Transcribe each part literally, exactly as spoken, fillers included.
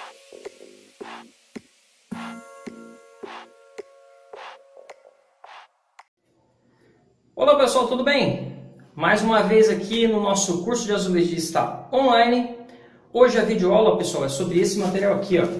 Olá pessoal, tudo bem? Mais uma vez aqui no nosso curso de azulejista online. Hoje a videoaula, pessoal, é sobre esse material aqui, ó.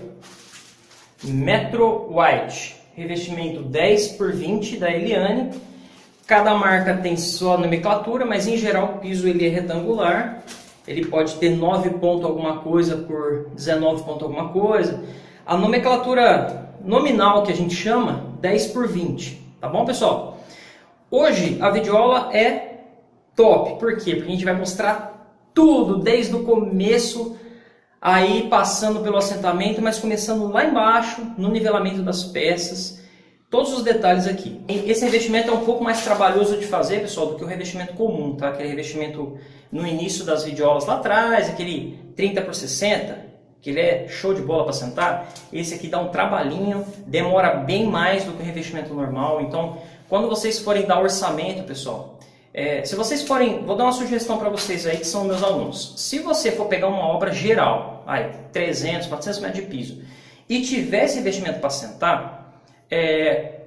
Metro White, revestimento dez por vinte da Eliane. Cada marca tem sua nomenclatura, mas em geral o piso ele é retangular. Ele pode ter nove ponto alguma coisa por dezenove ponto alguma coisa. A nomenclatura nominal que a gente chama, dez por vinte, tá bom, pessoal? Hoje a videoaula é top, por quê? Porque a gente vai mostrar tudo desde o começo, aí passando pelo assentamento, mas começando lá embaixo, no nivelamento das peças, todos os detalhes aqui. Esse revestimento é um pouco mais trabalhoso de fazer, pessoal, do que o revestimento comum, tá? Aquele revestimento no início das videoaulas lá atrás, aquele trinta por sessenta, que ele é show de bola para sentar. Esse aqui dá um trabalhinho, demora bem mais do que o revestimento normal, então quando vocês forem dar orçamento, pessoal, é, se vocês forem, vou dar uma sugestão para vocês aí que são meus alunos. Se você for pegar uma obra geral, aí, trezentos, quatrocentos metros de piso, e tiver esse revestimento para sentar, é,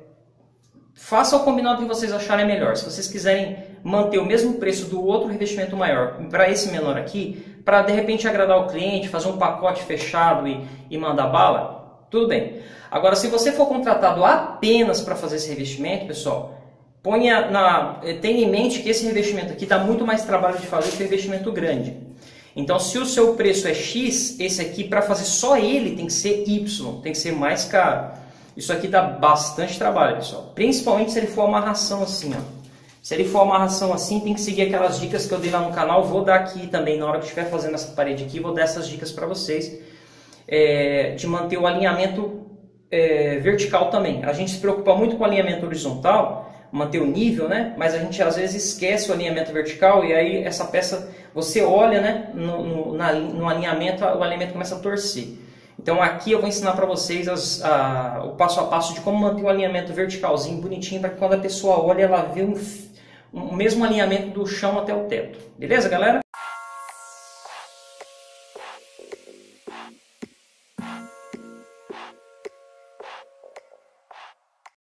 faça o combinado que vocês acharem melhor. Se vocês quiserem manter o mesmo preço do outro revestimento maior para esse menor aqui, para de repente agradar o cliente, fazer um pacote fechado e, e mandar bala, tudo bem. Agora, se você for contratado apenas para fazer esse revestimento, pessoal, ponha na, tenha em mente que esse revestimento aqui dá muito mais trabalho de fazer que o revestimento grande. Então, se o seu preço é X, esse aqui, para fazer só ele, tem que ser Y, tem que ser mais caro. Isso aqui dá bastante trabalho, pessoal. Principalmente se ele for amarração assim, ó. Se ele for amarração assim, tem que seguir aquelas dicas que eu dei lá no canal. Vou dar aqui também, na hora que estiver fazendo essa parede aqui, vou dar essas dicas para vocês. É, de manter o alinhamento É, vertical também. A gente se preocupa muito com o alinhamento horizontal, manter o nível, né? Mas a gente às vezes esquece o alinhamento vertical e aí essa peça, você olha, né? No, no, na, no alinhamento, o alinhamento começa a torcer. Então aqui eu vou ensinar para vocês as, a, o passo a passo de como manter o alinhamento verticalzinho, bonitinho, para que quando a pessoa olha, ela vê um, um mesmo alinhamento do chão até o teto. Beleza, galera?